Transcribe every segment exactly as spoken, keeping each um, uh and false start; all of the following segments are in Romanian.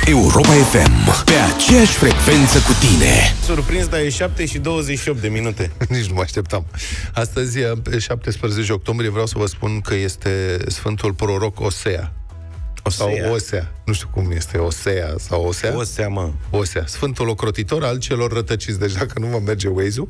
Europa F M, pe aceeași frecvență cu tine. Surprins, dar e șapte și douăzeci și opt de minute. Nici nu mă așteptam. Astăzi, pe șaptesprezece octombrie, vreau să vă spun că este Sfântul Proroc Osea. Osea. Sau Osea. Nu știu cum este, Osea sau Osea. Osea, mă. Osea. Sfântul ocrotitor al celor rătăciți. Deci dacă nu vă merge Waze-ul,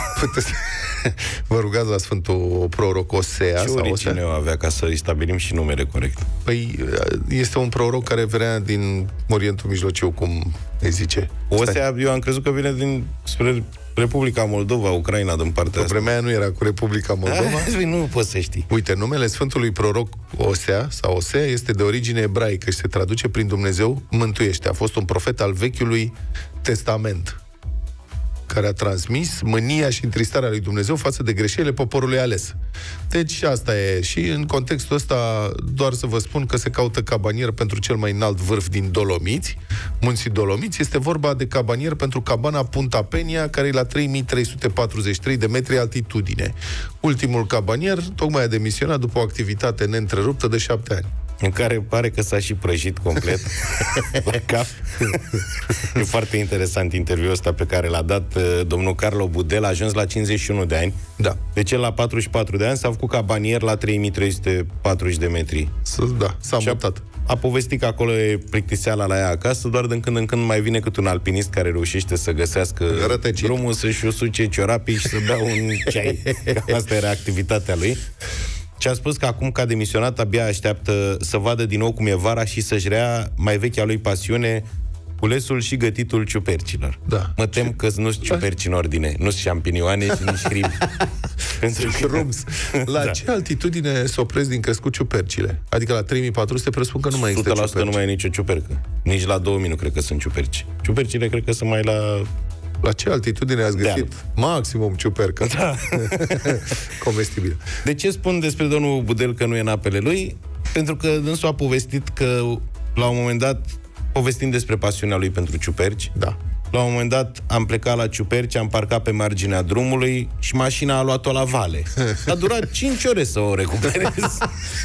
vă rugați la Sfântul Proroc Osea. Ce sau origine Osea. avea, ca să-i stabilim și numele corect? Păi, este un proroc care venea din Orientul Mijlociu, cum îi zice. Osea, eu am crezut că vine din spre Republica Moldova, Ucraina, din partea Pe asta. vremea aia nu era cu Republica Moldova. Ah, nu poți să știi. Uite, numele Sfântului Proroc Osea sau Osea este de origine ebraică și se traduce prin Dumnezeu mântuiește. A fost un profet al Vechiului Testament care a transmis mânia și întristarea lui Dumnezeu față de greșelile poporului ales. Deci asta e. Și în contextul ăsta doar să vă spun că se caută cabanier pentru cel mai înalt vârf din Dolomiți, Munții Dolomiți. Este vorba de cabanier pentru cabana Punta Peña, care e la trei mii trei sute patruzeci și trei de metri altitudine. Ultimul cabanier tocmai a demisionat după o activitate neîntreruptă de șapte ani. În care pare că s-a și prăjit complet la cap. E foarte interesant interviul ăsta pe care l-a dat uh, domnul Carlo Budel, a ajuns la cincizeci și unu de ani. Da. Deci el la patruzeci și patru de ani s-a făcut cabanier la trei mii trei sute patruzeci de metri. Da, s-a și mutat. A, a povestit că acolo e plictiseala la ea acasă, doar din când în când mai vine cât un alpinist care reușește să găsească Rătăcit. drumul, să-și usuce ciorapii și să bea un ceai. Asta era activitatea lui. Și a spus că acum că a demisionat, abia așteaptă să vadă din nou cum e vara și să-și rea mai vechea lui pasiune, culesul și gătitul ciupercilor. Da. Mă tem că nu sunt ciuperci în ordine, nu sunt șampinioane și nici hribi. Pentru că Rums. La da. ce altitudine se opresc din crescut ciupercile? Adică la trei mii patru sute presupun că nu mai există o sută la sută ciuperci. nu mai e nicio ciupercă. Nici la două mii nu cred că sunt ciuperci. Ciupercile cred că sunt mai la... La ce altitudine ați găsit? Deal. Maximum ciupercă. Da. Comestibil. De ce spun despre domnul Budel că nu e în apele lui? Pentru că dânsul a povestit că la un moment dat, povestind despre pasiunea lui pentru ciuperci, Da. la un moment dat am plecat la ciuperci, am parcat pe marginea drumului și mașina a luat-o la vale. A durat cinci ore să o recuperez.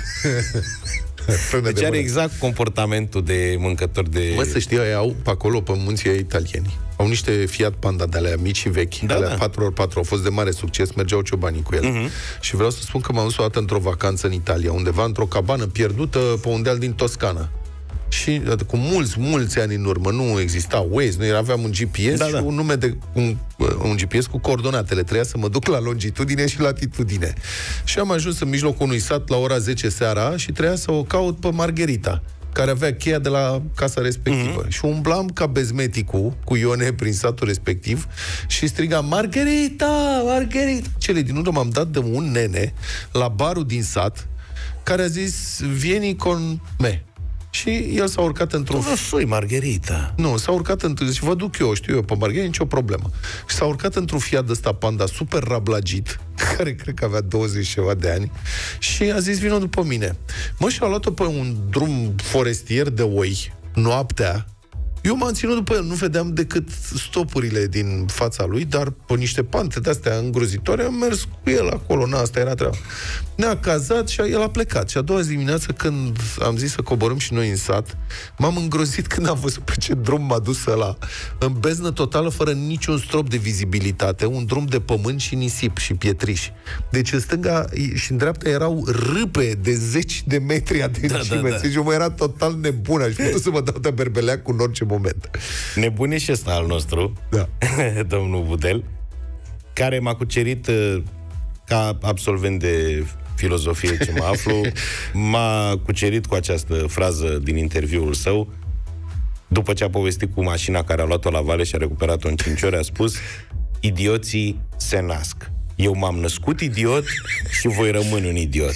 Frână Deci de are mână. exact comportamentul de mâncător de... Mă, să știi, aia au pe acolo, pe munții aia italieni. Au niște Fiat Panda de alea mici și vechi, Da, alea da. patru ori patru, au fost de mare succes, mergeau ciobanii cu ele. Uh-huh. Și vreau să spun că m-am dus o dată într-o vacanță în Italia, undeva într-o cabană pierdută pe un deal din Toscana. Și cu mulți, mulți ani în urmă nu exista Waze, noi aveam un G P S Da, și da. un nume de un, un G P S cu coordonatele. Trebuia să mă duc la longitudine și latitudine. Și am ajuns în mijlocul unui sat la ora zece seara și trebuia să o caut pe Margherita, care avea cheia de la casa respectivă. Mm-hmm. Și umblam ca bezmeticul cu Ione prin satul respectiv și strigam: Margherita, Margherita! Cele din urmă m-am dat de un nene la barul din sat care a zis: vieni con me. Și el s-a urcat într-un... Nu sui, Margherita. Nu, s-a urcat într-un... Și vă duc eu, știu eu, pe Margherita, nicio problemă. Și s-a urcat într-un Fiat de ăsta Panda super rablagit, care cred că avea douăzeci ceva de ani, și a zis: vino după mine. Mă, și a luat-o pe un drum forestier de oi, noaptea. Eu m-am ținut după el, nu vedeam decât stopurile din fața lui, dar pe niște pante de-astea îngrozitoare am mers cu el acolo, na, asta era treaba. Ne-a cazat și el a plecat. Și a doua zi dimineață, când am zis să coborâm și noi în sat, m-am îngrozit când am văzut pe ce drum m-a dus ăla, în beznă totală, fără niciun strop de vizibilitate, un drum de pământ și nisip și pietriș. Deci în stânga și în dreapta erau râpe de zeci de metri adâncime. Da, da, da. Deci eu mă era total nebun, aș putea să mă dau de berbeleac în orice moment. Nebun e și ăsta al nostru, Da. domnul Budel, care m-a cucerit uh, ca absolvent de filozofie ce mă aflu, m-a cucerit cu această frază din interviul său. După ce a povestit cu mașina care a luat-o la vale și a recuperat-o în cinci ore, a spus: idioții se nasc. Eu m-am născut idiot și voi rămâne un idiot.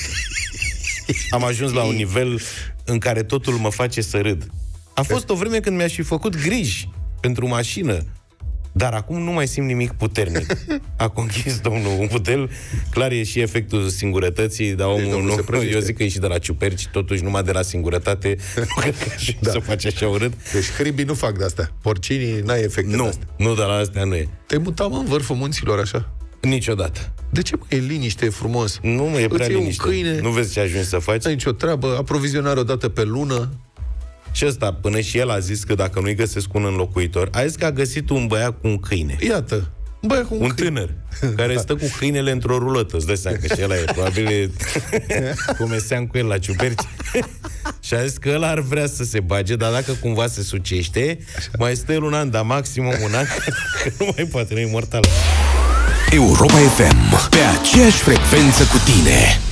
Am ajuns la un nivel în care totul mă face să râd. A fost o vreme când mi-aș fi făcut griji pentru mașină, dar acum nu mai simt nimic puternic. A conchis domnul Budel. Clar e și efectul singurătății, dar omul Deci, nu, eu zic că e și de la ciuperci, totuși numai de la singurătate nu cred că ajungi Da. să faci așa urât. Deci hribii nu fac de-astea. Porcinii n-ai efecte Nu, de-astea. nu, dar la astea nu e. Te-ai mutat, mă, în vârful munților așa? Niciodată. De ce, mă, e liniște, e frumos? Nu, mă, e prea Îți iei un liniște. câine, Nu vezi ce ajungi să faci? n-ai nicio treabă, aprovizionare o dată pe lună. Și ăsta, până și el a zis că dacă nu-i găsesc un înlocuitor, a zis că a găsit un băiat cu un câine. Iată. Băiat cu un, un câine. tânăr, care stă cu câinele într-o rulătă. Îți dai seama că și ăla e, probabil e comeseam cu el la ciuperci. Și a zis că ăla ar vrea să se bage, dar dacă cumva se sucește, mai stă el un an, dar maximum un an, că nu mai poate, nu e mortal. Europa F M, pe aceeași frecvență cu tine.